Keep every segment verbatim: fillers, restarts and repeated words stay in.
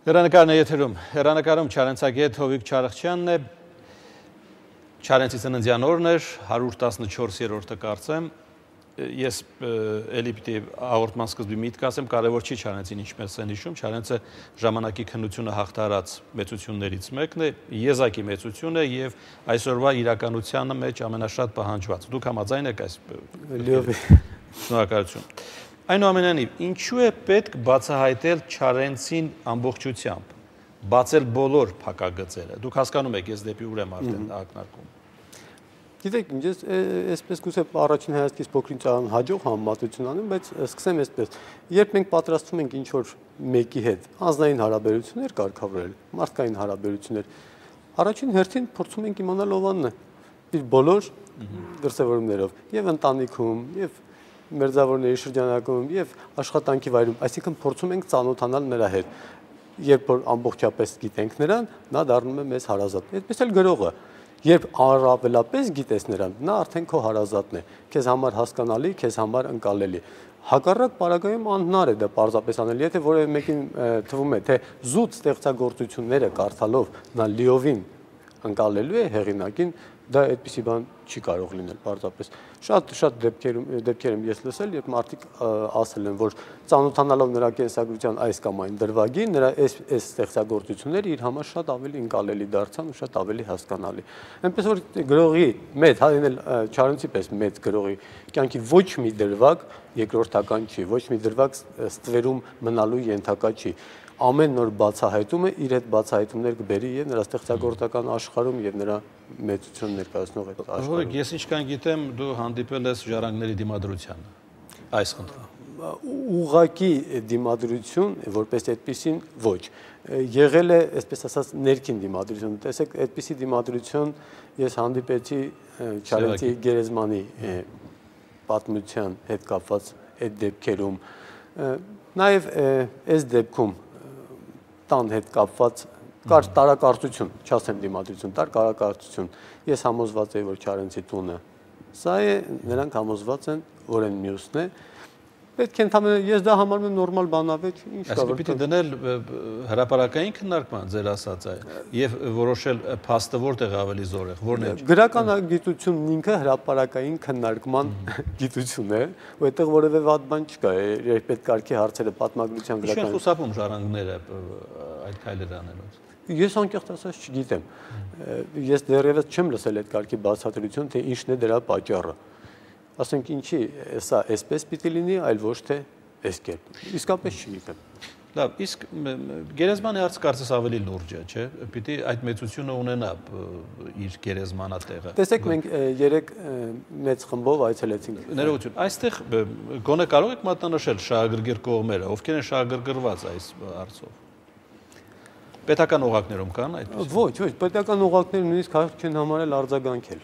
Հեռանկարն է եթերում, հեռանկարում Չարենցագետ Հովիկ Չարխչյանն է, Չարենցի ծննդյան օրն էր, հարյուր տասնչորսերորդը կարծեմ, ես էլի պիտի հաղորդման սկզբի միտք ասեմ, կարևոր չի Չարենցին ինչպես են հիշում, Չարենցը ժամանակի քննությունը հաղթահարած մեծություններից մեկն է, եզակի մեծություն է եւ այսօրվա իրականությանը մեջ ամենաշատ պահանջված։ Դուք համաձայն եք այս շնորհակալություն։ Այնուամենայնիվ, ինչու է պետք բացահայտել Չարենցին ամբողջությամբ, բացել բոլոր փակագծերը։ Դուք հասկանում եք, ես դեպի ուր եմ արդեն ակնարկում։ Գիտեք, ես այսպես կուզե առաջին հայացքից փոքրինչ հաջող համեմատություն անեմ, բայց սկսեմ այսպես։ Երբ մենք պատրաստվում ենք ինչ-որ մեկի հետ անձնային հարաբերություններ կարգավորել, մարդկային հարաբերություններ, առաջին հերթին փորձում ենք իմանալ ովն է իր բոլոր դրսևորումներով, եւ ընտանիքում, եւ մերձավորների շրջանակում եւ աշխատանքի վայրում, այսինքն փորձում ենք ծանոթանալ նրա հետ։ Երբ որ ամբողջապես գիտենք նրան, նա դառնում է մեզ հարազատ։ Այդպես էլ գրողը, երբ առավելապես գիտես նրան, նա արդեն քո հարազատն է, քեզ համար հասկանալի, քեզ համար ընկալելի։ Հակառակ պարագայում անհնար է դա պարզապես անել, եթե որևէ մեկին թվում է, թե զուտ ստեղծագործությունները կարդալով նա լիովին ընկալելու է հեղինակին, դա այդպիսի բան չի կարող լինել պարզապես։ Շատ շատ դեպքերում դեպքեր եմ ես լսել, երբ մարդիկ ասել են, որ ծանոթանալով նրա կենսագրության այս կամ այն դրվագի, նրա այս այս ստեղծագործությունները իր համար շատ ավելի ընկալելի դարձան ու շատ ավելի հասկանալի։ Այնպես որ գրողի մեծ, հատնել Չարենցի պես մեծ գրողի կյանքի ոչ մի դրվագ երկրորդական չի, ոչ մի դրվագ ստվերում մնալու ենթակա չի։ Ամեն նոր բացահայտումը իր հետ բացահայտումներ կբերի եւ նրա ստեղծագործական աշխարհում եւ նրա մեծություն ներկայացնող այդ աշխարհում։ Ես ինչքան գիտեմ, դու հանդիպել ես ժառանգների դիմադրությանը այս խնդրում։ Ուղղակի դիմադրություն, որպես այդպեսին ոչ։ Եղել է, այսպես ասած, ներքին դիմադրություն։ Տեսեք, այդպիսի դիմադրություն ես հանդիպեցի Չարենցի գերեզմանի պատմության հետ կապված այդ դեպքերում։ Նաեւ այս դեպքում տան հետ կապված կար տարակարծություն, չասեմ դիմադրություն, տար կարակարծություն։ Ես համոզված եմ, որ Չարենցի տունը սա է, նրանք համոզված են, որ այն մյուսն է։ Պետք է ընդհանրապես ես դա համարում եմ նորմալ բանավեճ, ինչ կա։ Այսինքն պիտի դնել հրապարակային քննարկման ձեր ասած այ եւ որոշել փաստը որտեղ ավելի զոր է, որն է։ Գրական գիտությունն ինքը հրապարակային քննարկման գիտություն է, ու այդտեղ որևէ վատ բան չկա, երբ այդ կարգի հարցերը պատմագրության գրական։ Ինչ են խուսափում ժառանգները այդ քայլերը անելուց։ Ես անկեղծ ասած չգիտեմ։ Ես դեռևս չեմ լսել այդ կարգի բացատրություն, թե ինչն է դրա պատճառը։ Ասենք ինչի սա այսպես պիտի լինի, այլ ոչ թե այս կերպ։ Իսկապես չգիտեմ։ Լավ, իսկ գերեզմանի հարցը կարծես ավելի լուրջ է, չէ՞։ Պիտի այդ մեծությունը ունենա իր գերեզմանատեղը։ Տեսեք, մենք երեք մեծ խմբով այցելեցինք։ Ներողություն, այստեղ գոնե կարող եք մատնանշել շահագրգիռ կողմերը, ովքեր են շահագրգռված այս հարցով։ Պետական օղակներում կան այդպես։ Ոչ, ոչ, պետական օղակները նույնիսկ կարող չեն համարել արձագանքել։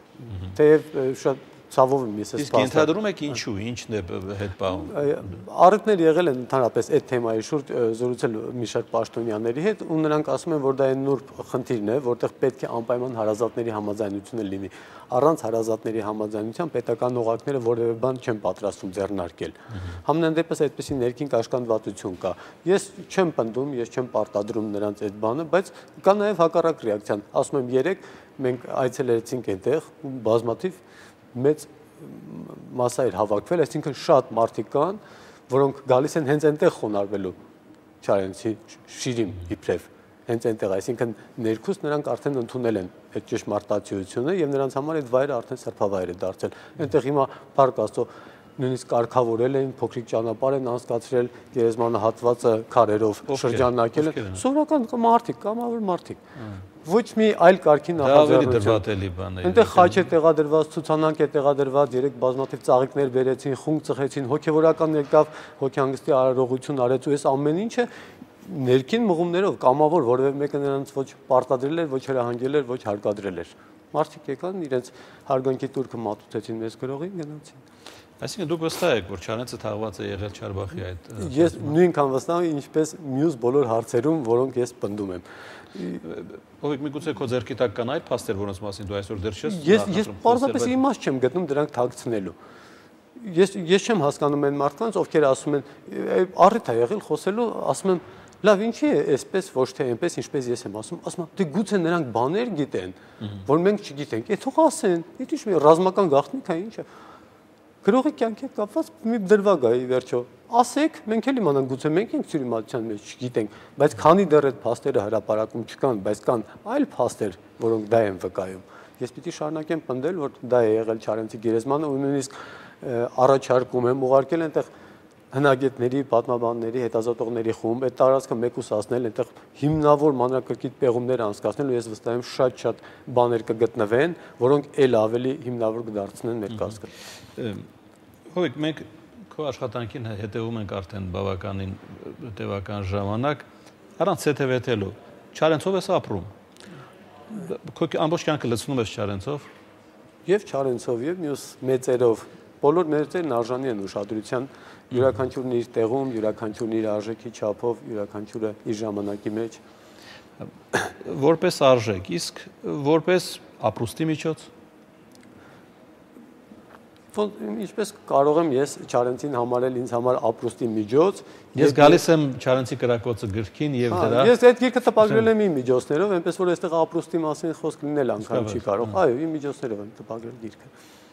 Թեև շատ ցավով եմ ես Իսկ ենթադրում եք ինչու, ինչն է հետ պահում։ Առիթներ եղել են ընդհանրապես այդ թեմայի շուրջ զրուցել մի շարք պաշտոնյաների հետ, ու նրանք ասում են, որ դա այն նուրբ խնդիրն է, որտեղ պետք է անպայման հարազատների համաձայնությունը լինի։ Առանց հարազատների համաձայնության պետական օղակները որևէ բան չեն պատրաստվում ձեռնարկել։ Համենայն դեպս այդպեսի ներքին կաշկանդվածություն կա։ Ես չեմ պնդում, ես չեմ պարտադրում նրանց այդ բանը, բայց կա նաև հակառակ ռեակցիան։ Ասում եմ, երեք մենք այցելեցինք այնտեղ ու բազմաթիվ մեծ մասա էր հավաքվել, այսինքն շատ մարդիկ կան, որոնք գալիս են հենց այնտեղ խոնարհվելու Չարենցի շիրիմ իբրև, հենց այնտեղ, այսինքն ներքուստ նրանք արդեն ընդունել են այդ ճշմարտացիությունը եւ նրանց համար այդ վայրը արդեն սրբավայր է դարձել։ Այնտեղ հիմա Փառք Աստծո նույնիսկ կարգավորել են, փոքրիկ ճանապարհ են անցկացրել, գերեզմանահատվածը քարերով շրջանակել են, սովորական մարդիկ, կամավոր մարդիկ։ Ոչ մի այլ կարգի նախաձեռնություն։ Այնտեղ խաչ է տեղադրված, ցուցանակ է տեղադրված, երեք բազմաթիվ ծաղիկներ բերեցին, խունկ ծխեցին, հոգևորական եկավ, հոգեհանգստի արարողություն արեց ու այս ամեն ինչը ներքին մղումներով կամավոր որևէ մեկը նրանց ոչ պարտադրել էր, ոչ հրահանգել էր, ոչ հարկադրել էր։ Մարդիկ եկան, իրենց հարգանքի տուրքը մատուցեցին մեզ գրողին, գնացին։ Այսինքն դուք վստահ եք, որ Չարենցը թաղված է եղել Չարբախի այդ։ Ես նույնքան վստահ եմ, ինչպես մյուս բոլոր հարցերում, որոնք ես պնդում եմ։ Ովիկ միգուցե քո ձեռքի տակ կան այլ փաստեր, որոնց մասին դու այսօր դեռ չես։ Ես ես պարզապես իմաստ չեմ գտնում դրանք թաքցնելու։ Ես ես չեմ հասկանում այն մարդկանց, ովքեր ասում են, առիթ է եղել խոսելու, ասում եմ, Լավ, ինչի է այսպես ոչ թե այնպես, ինչպես ես եմ ասում, ասում եմ, դե գուցե նրանք բաներ գիտեն, որ մենք չգիտենք։ Է թող ասեն, դե ինչ մի ռազմական գաղտնիք է, ինչ է։ Գրողի կյանքի կապված մի դրվագ է ի վերջո։ Ասեք, մենք էլ իմանանք, գուցե մենք ենք ծյուրիմացիան մեջ չգիտենք, բայց քանի դեռ այդ փաստերը հրապարակում չկան, բայց կան այլ փաստեր, որոնք դա են վկայում։ Ես պիտի շարունակեմ պնդել, որ դա է եղել Չարենցի գերեզմանը, ու նույնիսկ առաջարկում եմ ուղարկել այնտեղ հնագետների, պատմաբանների, հետազոտողների խումբ, այդ տարածքը մեկուսացնել, այնտեղ հիմնավոր մանրակրկիտ պեղումներ անցկացնել, ու ես վստահ եմ շատ-շատ բաներ կգտնվեն, որոնք ել ավելի հիմնավոր կդարձնեն մեր կարգը։ Հովիկ, մենք քո աշխատանքին հետևում ենք արդեն բավականին տևական ժամանակ, առանց հետևելու, Չարենցով ես ապրում։ Քո ամբողջ կյանքը լցնում ես Չարենցով։ Եվ Չարենցով, եւ մյուս մեծերով, բոլոր մեծերն արժանի են ուշադրության, յուրաքանչյուրն իր տեղում, յուրաքանչյուրն իր արժեքի չափով, յուրաքանչյուրը իր ժամանակի մեջ։ Որպես արժեք, իսկ որպես ապրուստի միջոց։ Ինչպես կարող եմ ես Չարենցին համարել ինձ համար ապրուստի միջոց։ Ես գալիս եմ Չարենցի կրակոցը գրքին եւ դրա։ Ես այդ գիրքը տպագրել եմ իմ միջոցներով, այնպես որ այստեղ ապրուստի մասին խոսք լինել անգամ չի կարող։ Այո, իմ միջոցներով եմ տպագրել գիրքը։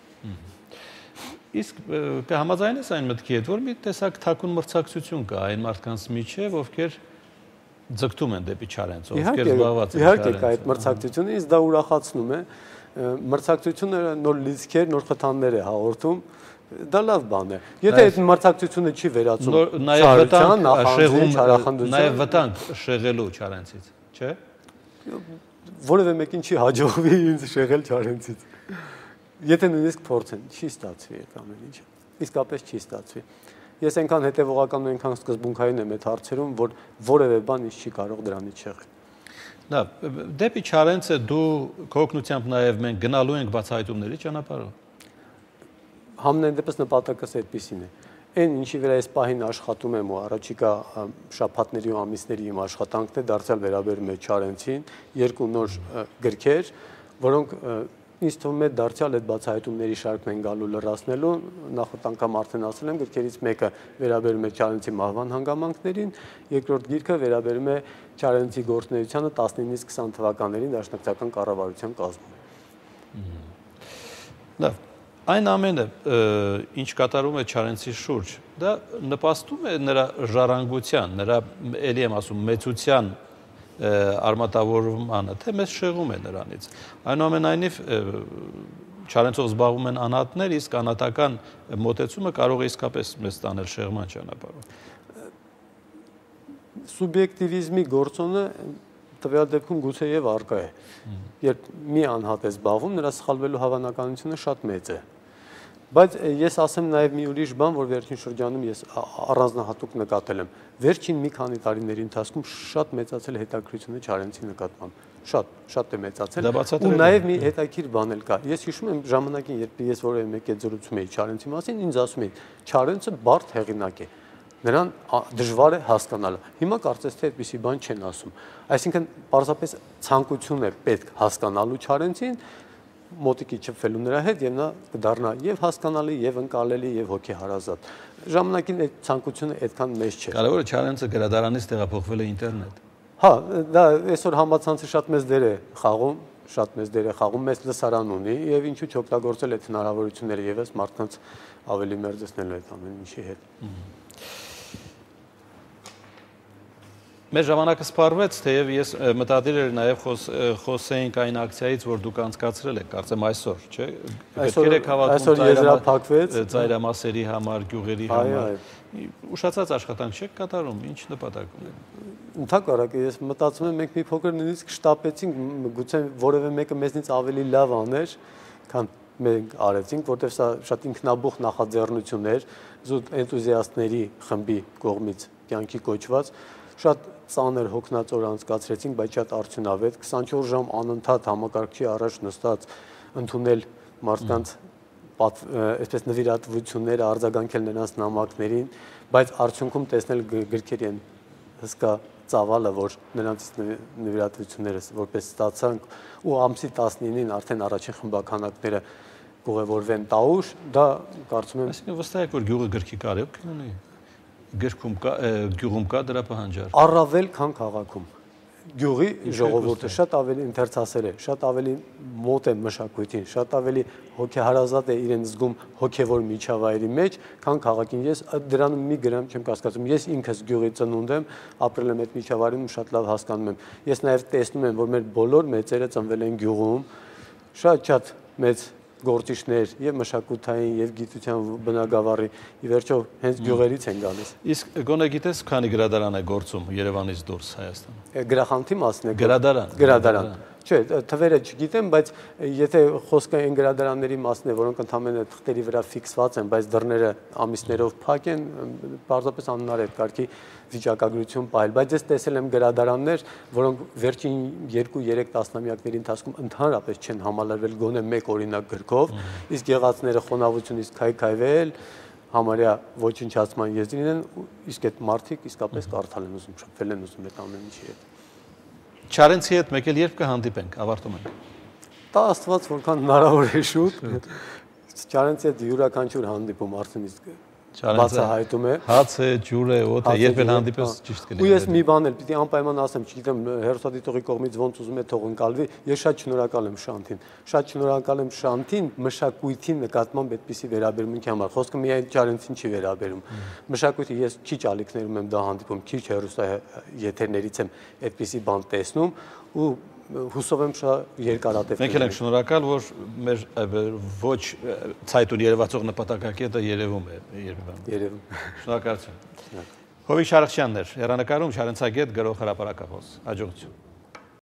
Իսկ կհամաձայնես այն մտքի հետ, որ մի տեսակ թաքուն մրցակցություն կա այն մարդկանց միջև, ովքեր ձգտում են դեպի Չարենցը, ովքեր զբաղված են Չարենցով։ Իհարկե կա այդ մրցակցությունը, ինձ դա ուրախացնում է։ Մրցակցությունը նոր լիցքեր, նոր խթաններ է հաղորդում, դա լավ բան է։ Եթե այդ մրցակցությունը չի վերածում Չարենցյան, նախանձին, չարախնդության, նաև վտանգ շեղելու Չարենցից, չէ՞։ Որևէ մեկին չի հաջողվի ինձ շեղել Չարենցից։ Եթե նույնիսկ փորձեն, չի ստացվի այդ ամեն ինչը։ Իսկապես չի ստացվի։ Ես այնքան հետևողական ու այնքան սկզբունքային եմ այդ հարցերում, որ որևէ բան ինձ չի կարող դրանից շեղել։ Լավ, դեպի Չարենցը դու քո օգնությամբ նաև մենք գնալու ենք բացահայտումների ճանապարհով։ Համենայն դեպս նպատակս այդպեսին է։ Այն ինչի վրա այս պահին աշխատում եմ ու առաջիկա շաբաթների ու ամիսների իմ աշխատանքն է դարձյալ վերաբերում է Չարենցին, երկու նոր գրքեր, որոնք ինձ թվում է դարձյալ այդ բացահայտումների շարքն են գալու լրացնելու, նախորդ անգամ արդեն ասել եմ, գրքերից մեկը վերաբերում է Չարենցի մահվան հանգամանքներին, երկրորդ գիրքը վերաբերում է Չարենցի գործունեությանը տասնինից քսան թվականներին դաշնակցական կառավարության կազմում։ Լավ, այն ամենը, ինչ կատարում է Չարենցի շուրջ, դա նպաստում է նրա ժառանգության, նրա էլի եմ ասում մեծության արմատավորմանը, թե մեզ շեղում է նրանից։ Այնուամենայնիվ Չարենցով զբաղվում են անհատներ, իսկ անհատական մոտեցումը կարող է իսկապես մեզ տանել շեղման ճանապարհով։ Սուբյեկտիվիզմի գործոնը տվյալ դեպքում գուցե եւ առկա է։ Երբ մի անհատ է զբաղվում, նրա սխալվելու հավանականությունը շատ մեծ է։ Բայց ես ասեմ նաև մի ուրիշ բան, որ վերջին շրջանում ես առանձնահատուկ նկատել եմ։ Վերջին մի քանի տարիների ընթացքում շատ մեծացել է հետաքրքրությունը Չարենցի նկատմամբ։ Շատ, շատ է մեծացել։ Ու նաև մի հետաքրքիր բան էլ կա։ Ես հիշում եմ ժամանակին, երբ ես որևէ մեկ հետ զրուցում էի Չարենցի մասին, ինձ ասում էին, Չարենցը բարդ հեղինակ է։ Նրան դժվար է հասկանալը։ Հիմա կարծես թե այդպիսի բան չեն ասում։ Այսինքն պարզապես ցանկություն է պետք հասկանալու Չարենցին, մոտիկի չփվելու նրա հետ եւ նա կդառնա եւ հասկանալի եւ ընկալելի եւ հոգեհարազատ։ Ժամանակին այդ ցանկությունը այդքան մեծ չէ։ Կարևորը Չարենցը գրադարանից տեղափոխվել է ինտերնետ։ Հա, դա այսօր համացանցը շատ մեծ դեր է խաղում, շատ մեծ դեր է խաղում, մեծ լսարան ունի եւ ինչու չօգտագործել այդ հնարավորությունները եւս մարդկանց ավելի մերձեցնելու այդ ամեն ինչի հետ։ Մեր ժամանակը սպառվեց, թեև ես մտադիր էր նաև խոսեինք այն ակցիայից, որ դուք անցկացրել եք, կարծեմ այսօր, չէ՞։ Գրքեր եք հավաքում ծայրամասերի համար, գյուղերի համար։ Ուշացած աշխատանք չեք կատարում, ինչ նպատակ ունեք։ Ընդհակառակը ես մտածում եմ, մենք մի փոքր նույնիսկ շտապեցինք, գուցե որևէ մեկը մեզնից ավելի լավ աներ, քան մենք արեցինք, որտեղ սա շատ ինքնաբուխ նախաձեռնություն էր, զուտ էնտուզիաստների խմբի կողմից կյանքի կոչված, շատ ծանր հոգնածոր անցկացրեցինք, բայց շատ արդյունավետ, քսանչորս ժամ անընդհատ համակարգչի առաջ նստած ընդունել մարդկանց այսպես նվիրատվությունները, արձագանքել նրանց նամակներին, բայց արդյունքում տեսնել գրքերի են հսկա ծավալը, որ նրանցից նվիրատվությունները որպես ստացանք ու ամսի տասնինին արդեն առաջին խմբականակները կուղևորվեն Տաուշ, դա կարծում եմ։ Այսինքն վստահ եք, որ գյուղը գրքի կարիք ունի։ գրքում կա, գյուղում կա դրա պահանջար։ Առավել քան քաղաքում։ Գյուղի ժողովուրդը շատ ավելի ընթերցասեր է, շատ ավելի մոտ է մշակույթին, շատ ավելի հոգեհարազատ է իրեն զգում հոգևոր միջավայրի մեջ, քան քաղաքին։ Ես դրանում մի գրամ չեմ կասկածում։ Ես ինքս գյուղի ծնունդ եմ, ապրել եմ այդ միջավայրում, շատ լավ հասկանում եմ։ Ես նաև տեսնում եմ, որ մեր բոլոր մեծերը ծնվել են գյուղում, շատ-շատ մեծ գործիչներ եւ մշակութային եւ գիտության բնագավառի ի վերջո հենց գյուղերից են գալիս։ Իսկ գոնե գիտես քանի գրադարան է գործում Երևանից դուրս Հայաստանում։ Գրախանութի մասն է։ Գրադարան։ Գրադարան։ Չէ, թվերը չգիտեմ, բայց եթե խոսքը այն գրադարանների մասն է, որոնք ընդհանրապես թղթերի վրա ֆիքսված են, բայց դռները ամիսներով փակ են, պարզապես անհնար է կարգի վիճակագրություն պահել, բայց ես տեսել եմ գրադարաններ, որոնք վերջին երկու-երեք տասնամյակների ընթացքում ընդհանրապես չեն համալրվել գոնե մեկ օրինակ գրքով, իսկ եղածները խոնավությունից քայքայվել, համարյա ոչնչացման եզրին են, իսկ այդ մարդիկ իսկապես կարդալ են ուզում, շփվել են ուզում այդ ամեն ինչի հետ։ Չարենցի հետ մեկ էլ երբ կհանդիպենք, ավարտում ենք։ Դա Աստված որքան հնարավոր է շուտ։ Չարենցի հետ յուրաքանչյուր հանդիպում արդեն իսկ բացահայտում է։ Հաց է, ջուր է, օդ է, երբ էլ հանդիպես ճիշտ կլինի։ Ու ես մի բան էլ պիտի անպայման ասեմ, չգիտեմ, հերոսադիտողի կողմից ոնց ուզում է թող ընկալվի, ես շատ շնորհակալ եմ Շանթին։ Շատ շնորհակալ եմ Շանթին մշակույթի նկատմամբ այդպիսի վերաբերմունքի համար։ Խոսքը միայն Չարենցին չի վերաբերում։ Մշակույթի ես քիչ ալիքներում եմ դա հանդիպում, քիչ հերոսա եթերներից եմ այդպիսի բան տեսնում ու հուսով եմ շատ երկարատև։ Մենք ենք շնորհակալ, որ մեր ոչ ցայտուն երևացող նպատակակետը երևում է երբեմն։ Երևում։ Շնորհակալություն։ Հովիկ Շարխչյանն էր, հեռանկարում Չարենցագետ գրող հրապարակախոս։ Հաջողություն։